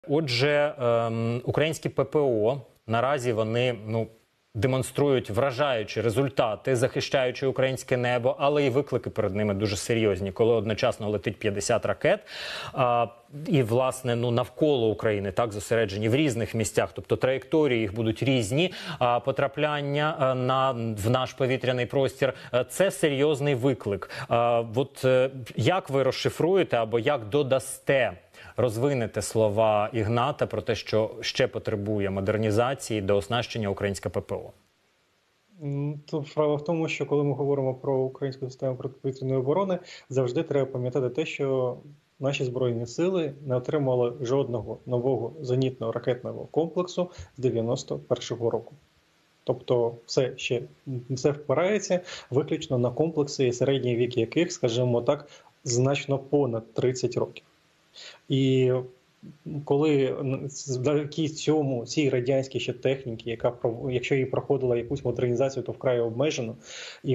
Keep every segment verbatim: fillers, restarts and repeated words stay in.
Отже, ем, українські ППО наразі вони ну демонструють вражаючі результати, захищаючи українське небо, але і виклики перед ними дуже серйозні, коли одночасно летить п'ятдесят ракет, а, і власне ну навколо України так зосереджені в різних місцях, тобто траєкторії їх будуть різні, а потрапляння а, на в наш повітряний простір а, це серйозний виклик. А, от е, як ви розшифруєте або як додасте, розвинете слова Ігната про те, що ще потребує модернізації до оснащення українське ППО? Тут справа в тому, що коли ми говоримо про українську систему протиповітряної оборони, завжди треба пам'ятати те, що наші Збройні сили не отримали жодного нового зенітного ракетного комплексу з дев'яносто першого року. Тобто все ще все впирається виключно на комплекси, середній вік яких, скажімо так, значно понад тридцять років. І коли завдяки цьому, цій радянській ще техніці, яка, якщо її проходила якусь модернізацію, то вкрай обмежено, і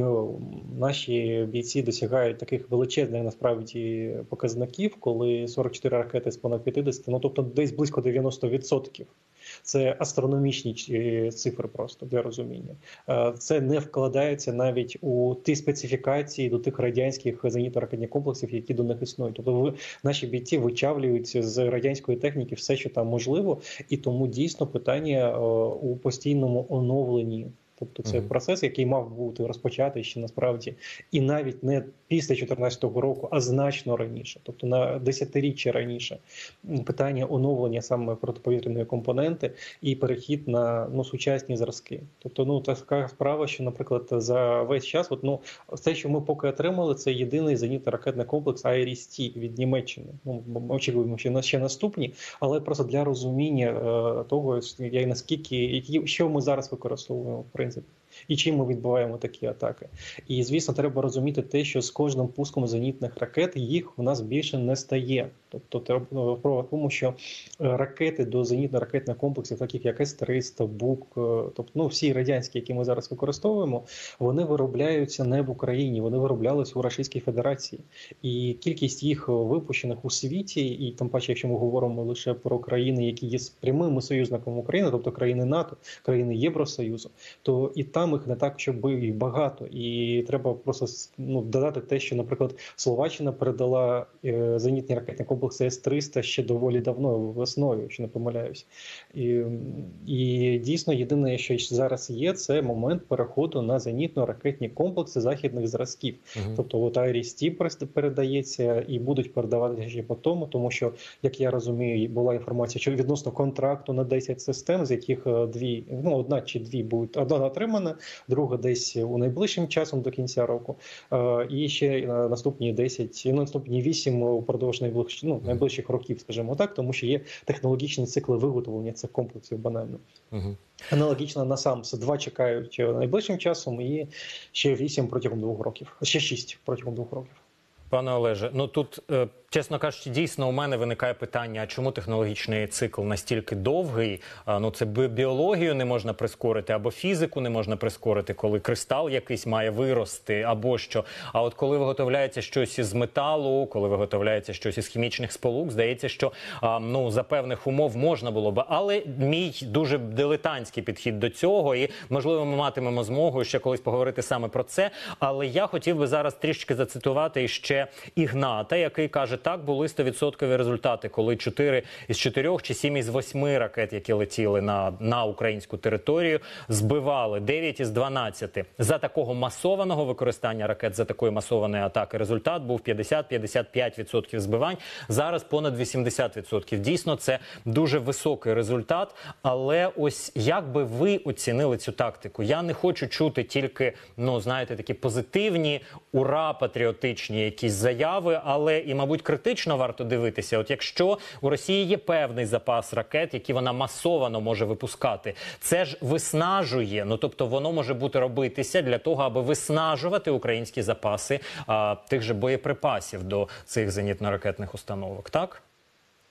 наші бійці досягають таких величезних насправді показників, коли сорок чотири ракети з понад п'ятдесят, ну тобто десь близько дев'яносто відсотків. Це астрономічні цифри просто для розуміння. Це не вкладається навіть у ті специфікації до тих радянських зенітно-ракетних комплексів, які до них існують. Тобто наші бійці вичавлюють з радянської техніки все, що там можливо, і тому дійсно питання у постійному оновленні. Тобто це mm-hmm. процес, який мав бути розпочатий ще насправді, і навіть не після дві тисячі чотирнадцятого року, а значно раніше, тобто на десятиріччя раніше. Питання оновлення саме протиповітряної компоненти і перехід на ну, сучасні зразки. Тобто, ну така справа, що, наприклад, за весь час, от, ну, все, що ми поки отримали, це єдиний зенітно-ракетний комплекс Айріс-Ті від Німеччини. Ну, очікуємо, що ще наступні, але просто для розуміння е, того, як, наскільки, які, що ми зараз використовуємо, в принципі. І чим ми відбуваємо такі атаки. І, звісно, треба розуміти те, що з кожним пуском зенітних ракет їх в нас більше не стає. Тобто, треба про тому, що ракети до зенітно-ракетних комплексів, таких як С триста, Бук, тобто, ну, всі радянські, які ми зараз використовуємо, вони виробляються не в Україні, вони вироблялися у Російській Федерації. І кількість їх випущених у світі, і тим паче, якщо ми говоримо лише про країни, які є прямими союзниками України, тобто країни НАТО, країни Євросоюзу, то і там їх не так, щоб їх багато. І треба просто ну, додати те, що, наприклад, Словаччина передала е, зенітні ракетні комплекси С триста ще доволі давно, весною, якщо не помиляюсь. І, і дійсно, єдине, що зараз є, це момент переходу на зенітно-ракетні комплекси західних зразків. Uh-huh. Тобто, от Айріс-Ті передається і будуть передаватися ще по тому, тому що, як я розумію, була інформація, що відносно контракту на десять систем, з яких дві, ну, одна чи дві будуть, одна отримана, друга десь у найближчим часом до кінця року, і ще наступні десять, ну, наступні вісім упродовж найближчих, ну, найближчих років, скажімо так, тому що є технологічні цикли виготовлення цих комплексів банально. Угу. Аналогічно на САМС два чекають найближчим часом і ще вісім протягом двох років, ще шість протягом двох років. Пане Олеже, ну тут, чесно кажучи, дійсно у мене виникає питання, а чому технологічний цикл настільки довгий? Ну це біологію не можна прискорити, або фізику не можна прискорити, коли кристал якийсь має вирости, або що. А от коли виготовляється щось із металу, коли виготовляється щось із хімічних сполук, здається, що ну за певних умов можна було б. Але мій дуже дилетантський підхід до цього, і можливо ми матимемо змогу ще колись поговорити саме про це. Але я хотів би зараз трішки зацитувати ще Ігната, який каже, так, були сто відсотків результати, коли чотири із чотирьох чи сім із восьми ракет, які летіли на, на українську територію, збивали дев'ять із дванадцяти. За такого масованого використання ракет, за такої масованої атаки, результат був п'ятдесят - п'ятдесят п'ять відсотків збивань, зараз понад вісімдесят відсотків. Дійсно, це дуже високий результат, але ось як би ви оцінили цю тактику? Я не хочу чути тільки, ну, знаєте, такі позитивні, ура, патріотичні якісь заяви, але і, мабуть, критично варто дивитися. От якщо у Росії є певний запас ракет, які вона масовано може випускати, це ж виснажує, ну тобто воно може бути робитися для того, аби виснажувати українські запаси а, тих же боєприпасів до цих зенітно-ракетних установок, так?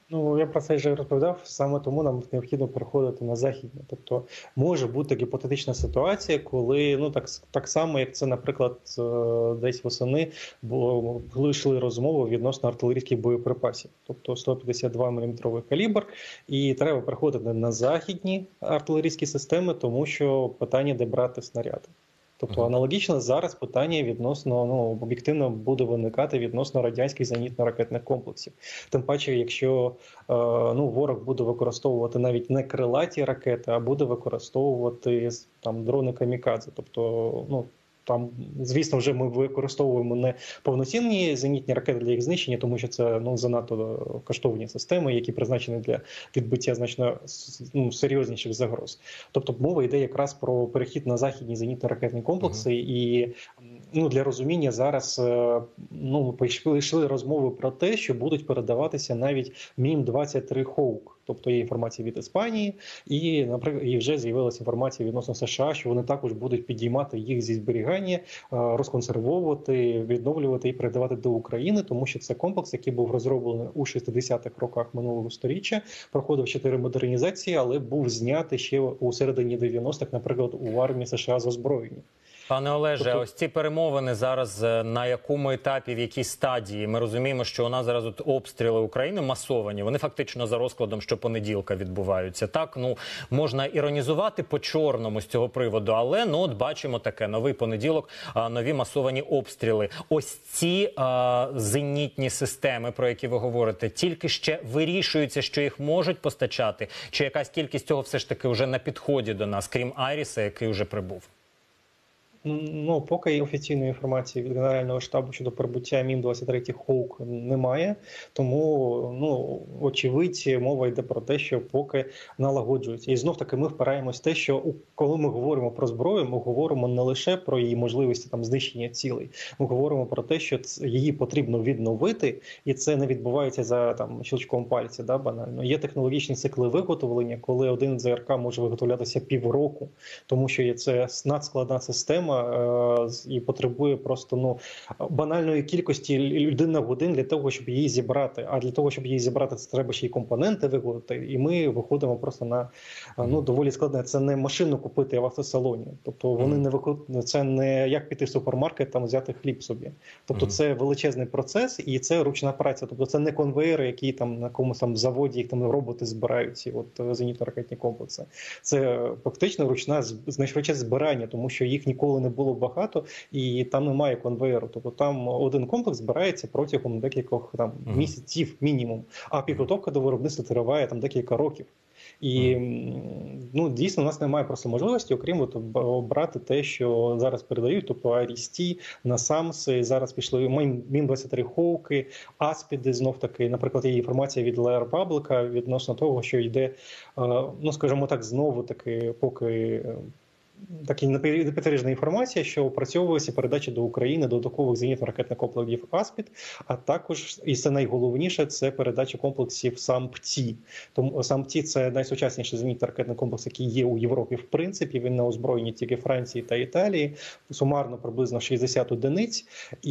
Ну, я про це вже розповідав, саме тому нам необхідно переходити на західні. Тобто може бути гіпотетична ситуація, коли ну так так само, як це, наприклад, десь восени бо йшли розмови відносно артилерійських боєприпасів, тобто сто п'ятдесят два міліметровий калібр, і треба переходити на західні артилерійські системи, тому що питання, де брати снаряди. Тобто аналогічно зараз питання відносно, ну, об'єктивно буде виникати відносно радянських зенітно-ракетних комплексів. Тим паче, якщо е, ну, ворог буде використовувати навіть не крилаті ракети, а буде використовувати там дрони камікадзе. Тобто, ну, там, звісно, вже ми використовуємо не повноцінні зенітні ракети для їх знищення, тому що це ну занадто коштовні системи, які призначені для відбиття значно ну, серйозніших загроз. Тобто мова йде якраз про перехід на західні зенітно-ракетні комплекси, uh-huh. і ну для розуміння зараз ну пішли йшли розмови про те, що будуть передаватися навіть Мі двадцять три Хоук. Тобто є інформація від Іспанії, і, наприклад, і вже з'явилася інформація відносно США, що вони також будуть підіймати їх зі зберігання, розконсервовувати, відновлювати і передавати до України, тому що це комплекс, який був розроблений у шістдесятих роках минулого сторіччя, проходив чотири модернізації, але був знятий ще у середині дев'яностих, наприклад, у армії США з озброєння. Пане Олеже, тобто... ось ці перемовини зараз на якому етапі, в якій стадії? Ми розуміємо, що у нас зараз от обстріли України масовані, вони фактично за розкладом щопонеділка відбуваються. Так, ну, можна іронізувати по-чорному з цього приводу, але, ну, от бачимо таке, новий понеділок, нові масовані обстріли. Ось ці а, зенітні системи, про які ви говорите, тільки ще вирішується, що їх можуть постачати? Чи якась кількість цього все ж таки вже на підході до нас, крім Айріса, який вже прибув? Ну, поки офіційної інформації від Генерального штабу щодо прибуття Мі двадцять три Хоук немає, тому, ну, очевидь, мова йде про те, що поки налагоджується. І знов-таки ми впираємось в те, що коли ми говоримо про зброю, ми говоримо не лише про її можливості там знищення цілей, ми говоримо про те, що її потрібно відновити, і це не відбувається за там щелчком пальця, да, банально. Є технологічні цикли виготовлення, коли один ЗРК може виготовлятися півроку, тому що це надскладна система, і потребує просто ну банальної кількості людинних годин для того, щоб її зібрати. А для того, щоб її зібрати, це треба ще й компоненти виготовити. І ми виходимо просто на ну доволі складне. Це не машину купити в автосалоні. Тобто вони не виконують, це не як піти в супермаркет там взяти хліб собі. Тобто це величезний процес і це ручна праця. Тобто це не конвейери, які там на якомусь там заводі їх там роботи збирають ці от зенітно-ракетні комплекси. Це фактично ручна значне збирання, тому що їх ніколи не було багато, і там немає конвейеру. Тобто там один комплекс збирається протягом декількох там uh-huh. місяців мінімум, а підготовка до виробництва триває там декілька років. І uh-huh. ну дійсно у нас немає просто можливості, окрім от, брати те, що зараз передають, тобто Айріс-Ті, Насамси, зараз пішли Мі двадцять три Хоуки, Аспіди, знов таки, наприклад, є інформація від Леар Паблика відносно того, що йде, ну скажімо так, знову таки, поки така непідтверджена інформація, що опрацьовується передача до України додаткових зенітно-ракетних комплексів «Аспід», а також, і це найголовніше, це передача комплексів «Сам-П Т І». Тому «Сам-П Т І» – це найсучасніший зенітно-ракетний комплекс, який є у Європі в принципі. Він на озброєнні тільки Франції та Італії, сумарно приблизно шістдесят одиниць.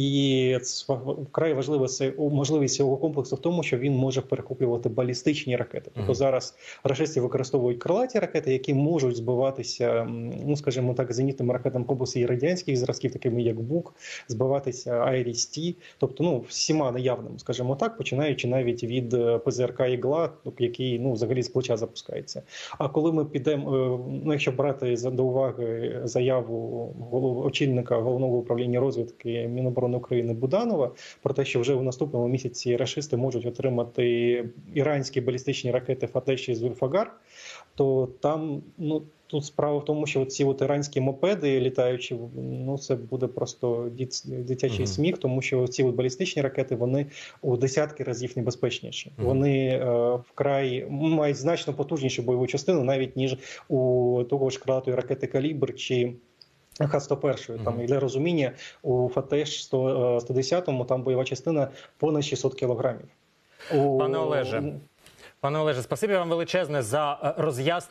І вкрай важлива можливість цього комплексу в тому, що він може перехоплювати балістичні ракети. Тобто mm-hmm. зараз рашисти використовують крилаті ракети, які можуть збиватися, ну, скажімо так, зенітними ракетами комплексів і радянських зразків, такими як БУК, збиватися Айріс-Ті, тобто, ну, всіма наявними, скажімо так, починаючи навіть від П З Р К «Ігла», який, ну, взагалі з плеча запускається. А коли ми підемо, ну, якщо брати до уваги заяву голов... очільника Головного управління розвідки Міноборони України Буданова про те, що вже в наступному місяці рашисти можуть отримати іранські балістичні ракети «Фатеш» і «Зульфагар», то там, ну, тут справа в тому, що ці от іранські мопеди літаючі, ну це буде просто дитячий mm-hmm. сміх, тому що ці от балістичні ракети, вони у десятки разів небезпечніші. Mm-hmm. Вони е, вкрай мають значно потужнішу бойову частину, навіть ніж у того ж крилатої ракети «Калібр» чи Х сто один. Mm-hmm. Там, і для розуміння, у Фатеш сто десять там бойова частина понад шістсот кілограмів. Пане Олеже, Пане Олеже, спасибі вам величезне за роз'яснення.